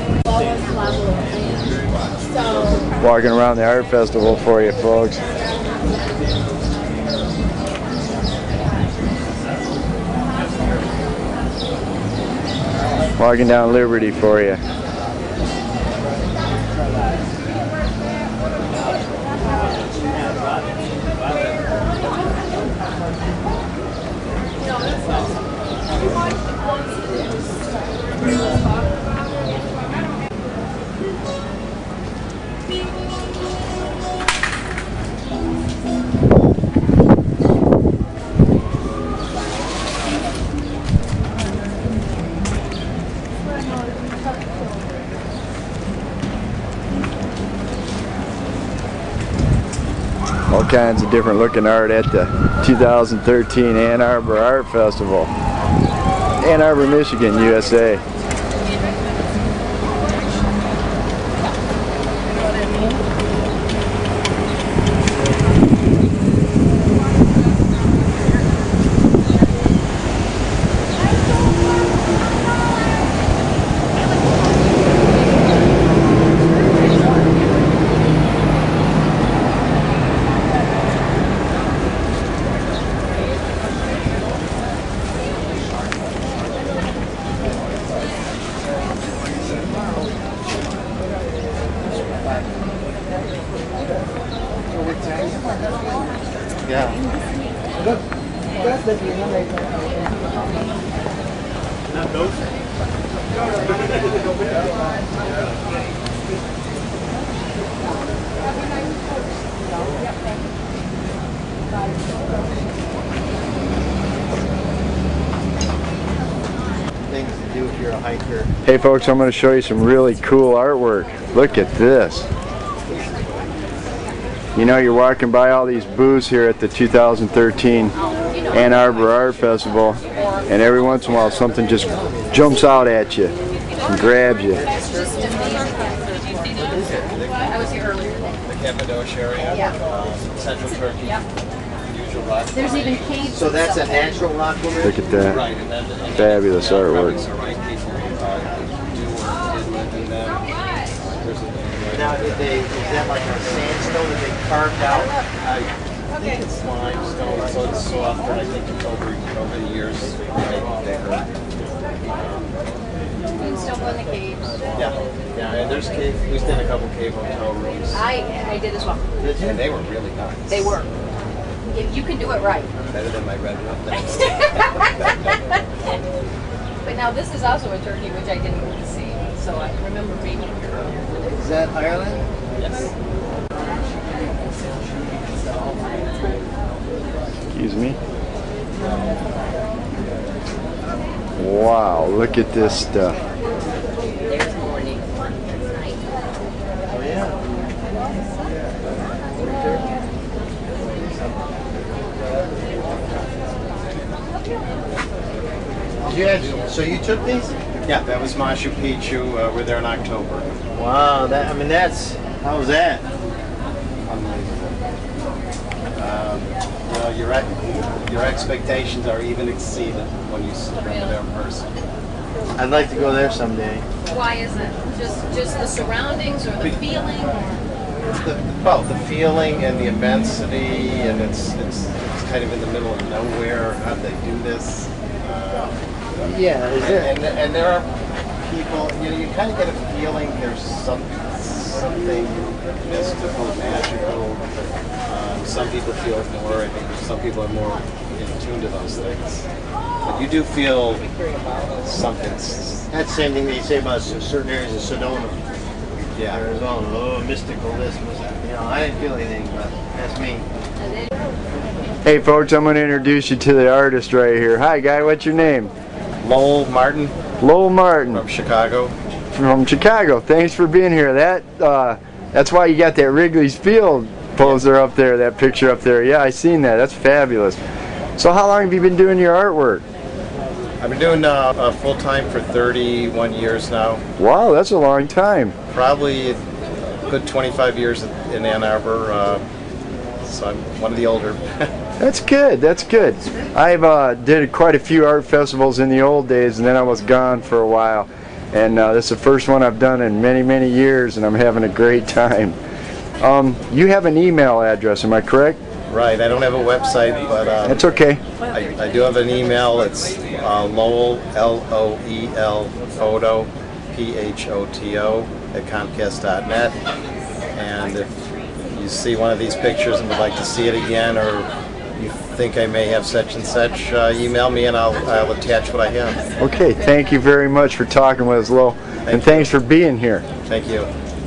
Walking around the art festival for you, folks. Walking down Liberty for you. All kinds of different looking art at the two thousand thirteen Ann Arbor Art Festival. Ann Arbor, Michigan, U S A. Things to do if you're a hiker. Hey folks, I'm going to show you some really cool artwork. Look at this. You know, you're walking by all these booths here at the two thousand thirteen Ann Arbor Art Festival, and every once in a while something just jumps out at you and grabs you. The Cappadocia area, um, Central Turkey, usual rock. There's even caves. So that's a natural rock formation? Look at that. Right, and then, and Fabulous then artwork. the right people uh, do or did live in them. Uh, there's a thing right Now, did they, is that like a sandstone that they carved out? Uh, I think it's limestone, so it's softer. I think it's over over the years maybe bigger. You can still go in the caves. Yeah, yeah. And there's cave. We did a couple cave hotel rooms. I I did as well. And they were really nice. They were. If you can do it right. Better than my red one. But now this is also a turkey which I didn't get to see. So I remember being here. Is that Ireland? Yes. Excuse me. Wow, look at this stuff. There's morning. Oh yeah. Did you actually, so you took these? Yeah, that was Machu Picchu. Uh, we're there in October. Wow, that I mean that's how was that? Um, you know, your ex- your expectations are even exceeded when you see them there in person. I'd like to go there someday. Why is it? Just just the surroundings or the feeling? The, well, the feeling and the immensity, and it's it's it's kind of in the middle of nowhere. How do they do this? Uh, Yeah, is it? And, and and there are people. You know, you kind of get a feeling there's some something mystical, magical. Um, some people feel it more. I think some people are more in tune to those things. But you do feel something. That's the same thing they say about certain areas of Sedona. Yeah. Arizona. Oh, mystical this, mystical. You know, I didn't feel anything, but that's me. Hey folks, I'm going to introduce you to the artist right here. Hi guy, what's your name? Lowell Martin. Lowell Martin. From Chicago. From Chicago. Thanks for being here. That uh, that's why you got that Wrigley's Field poster up there, that picture up there. Yeah, I seen that. That's fabulous. So how long have you been doing your artwork? I've been doing uh, uh, full time for thirty-one years now. Wow, that's a long time. Probably a good twenty-five years in Ann Arbor. Uh, so I'm one of the older. That's good. That's good. I've uh, did quite a few art festivals in the old days, and then I was gone for a while. And uh, this is the first one I've done in many, many years, and I'm having a great time. Um, you have an email address, am I correct? Right. I don't have a website, but uh, that's okay. I, I do have an email. It's uh, Lowell L O E L photo P H O T O at Comcast dot net. And if you see one of these pictures and would like to see it again, or you think I may have such and such, uh, email me and I'll, I'll attach what I have. Okay, thank you very much for talking with us, Lowell. Thank and thanks for being here. Thank you.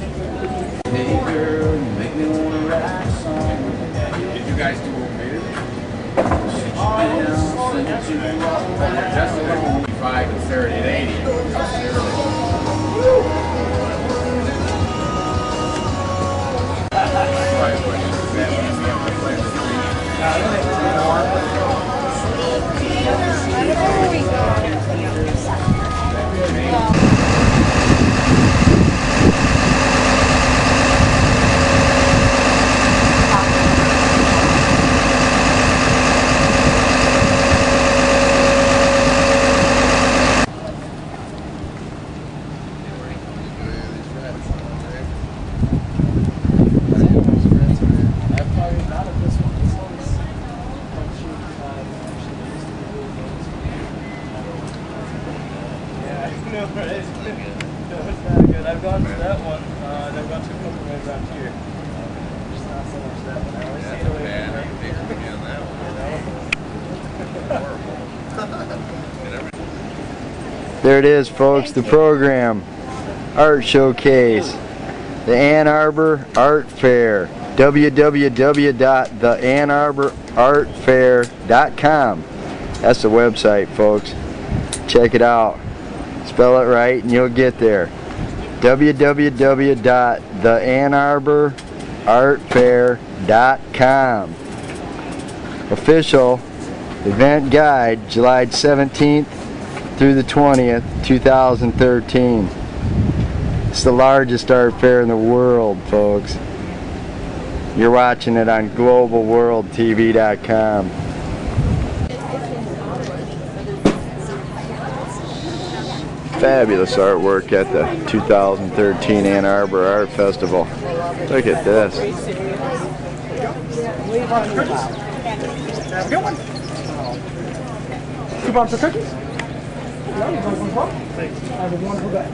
Hey girl, you make me wanna write a song. Did you guys do Omated? Just like twenty-five and thirty and eighty. I've gone to that one, uh, and I've gone to a couple right around here. Just not so much that one. I always see it away from there. There it is, folks, the program. Art Showcase. The Ann Arbor Art Fair. w w w dot the ann arbor art fair dot com. That's the website, folks. Check it out. Spell it right and you'll get there. w w w dot the ann arbor art fair dot com. Official event guide, July seventeenth through the twentieth, two thousand thirteen. It's the largest art fair in the world, folks. You're watching it on global world T V dot com. Fabulous artwork at the two thousand thirteen Ann Arbor Art Festival. Look at this. Have a good one. Two bombs for cookies? No, you want some as well? Thanks. Have a wonderful day.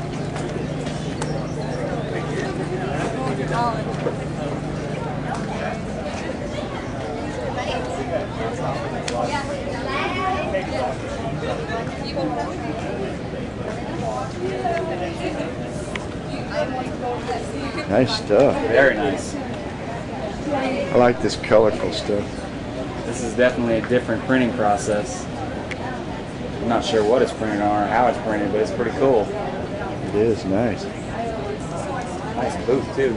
Nice stuff. Very nice. I like this colorful stuff. This is definitely a different printing process. I'm not sure what it's printed on or how it's printed, but it's pretty cool. It is nice. Nice booth too.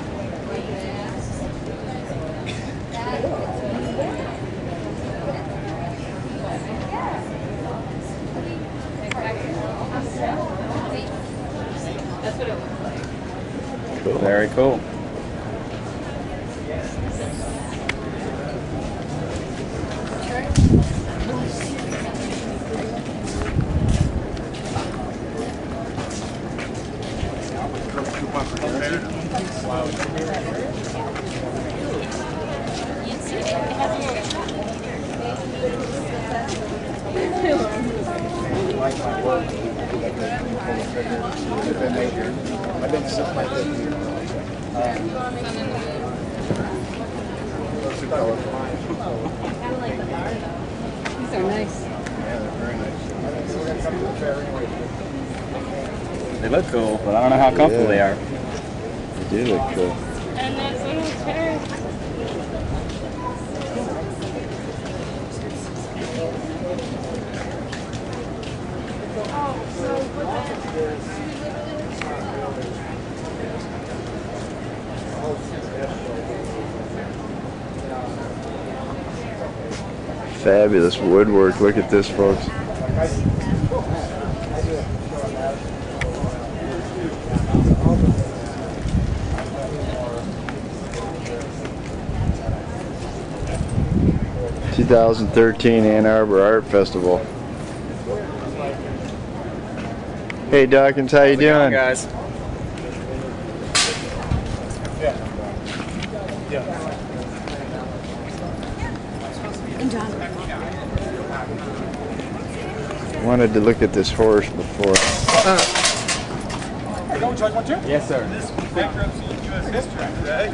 Cool. Very cool. I've been sitting like this here. These are nice. Yeah, they're very nice. They look cool, but I don't know how comfortable they are. They do look cool. And that's little chair. Fabulous woodwork. Look at this, folks. twenty thirteen Ann Arbor Art Festival. Hey Dawkins, how you How's it going, doing? guys? Wanted to look at this horse before. Uh, Don't you want to? Yes, sir. This bankruptcy in U S history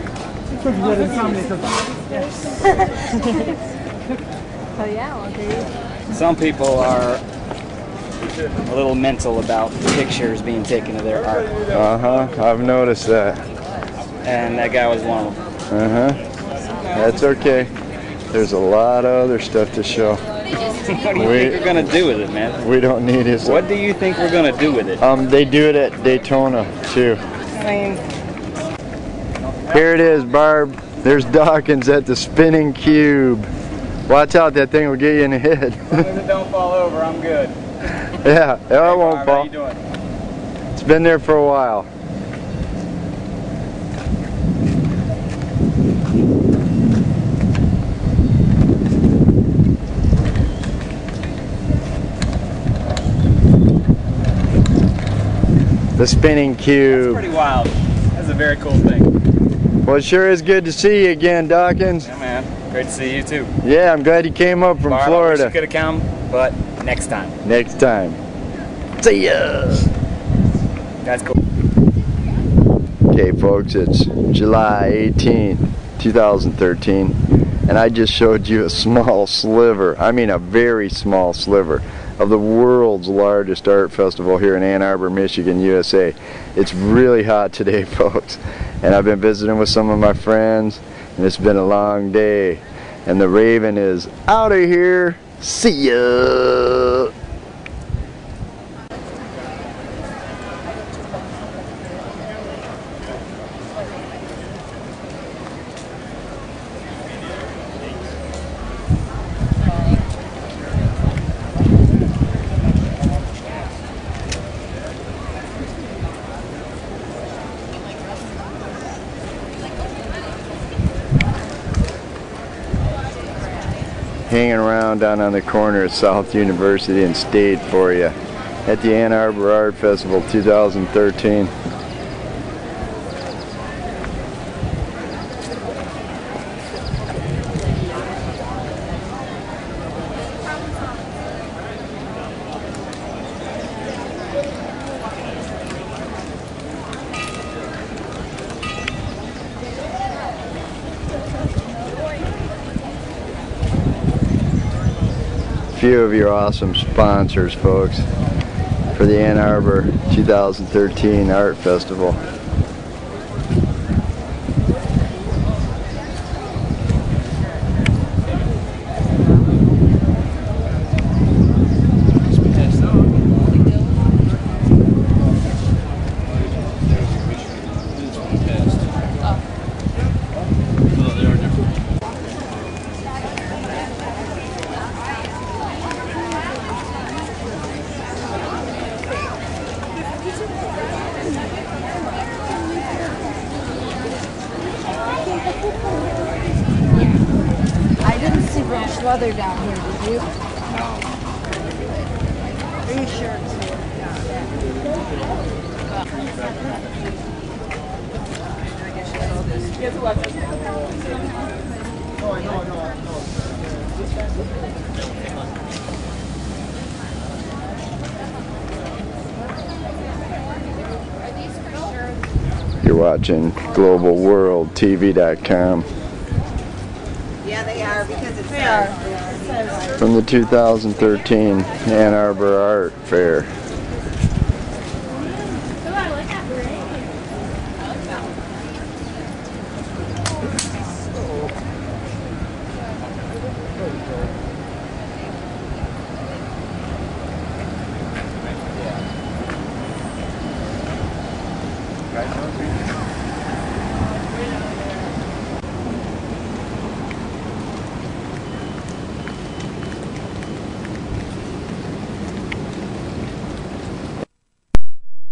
Oh yeah, well, there you Some people are a little mental about pictures being taken of their art. Uh-huh, I've noticed that. And that guy was one of them. Uh-huh. That's okay. There's a lot of other stuff to show. What do you we, think we're gonna do with it, man? We don't need his. What do you think we're gonna do with it? Um, they do it at Daytona too. I mean, here it is, Barb. There's Dawkins at the spinning cube. Watch out, that thing will get you in the head. as long as it don't fall over, I'm good. Yeah, it Hey, won't Barb, how fall. you doing? It's been there for a while. The spinning cube. Pretty wild. That's a very cool thing. Well, it sure is good to see you again, Dawkins. Yeah, man. Great to see you too. Yeah, I'm glad you came up from Barb, Florida. I wish you could have come, but next time. Next time. See ya. That's cool. Okay, folks, it's July eighteenth, two thousand thirteen, and I just showed you a small sliver, I mean a very small sliver, of the world's largest art festival here in Ann Arbor, Michigan, U S A. It's really hot today, folks, and I've been visiting with some of my friends, and it's been a long day, and the Raven is out of here. See ya. Hanging around down on the corner at South University and stayed for you at the Ann Arbor Art Festival two thousand thirteen. few of your awesome sponsors, folks, for the Ann Arbor two thousand thirteen Art Festival. I didn't see Rush Leather down here, did you? No. Are you sure it's here? You're watching global world T V dot com. Yeah, they are because it's They are. From the two thousand thirteen Ann Arbor Art Fair. Guys,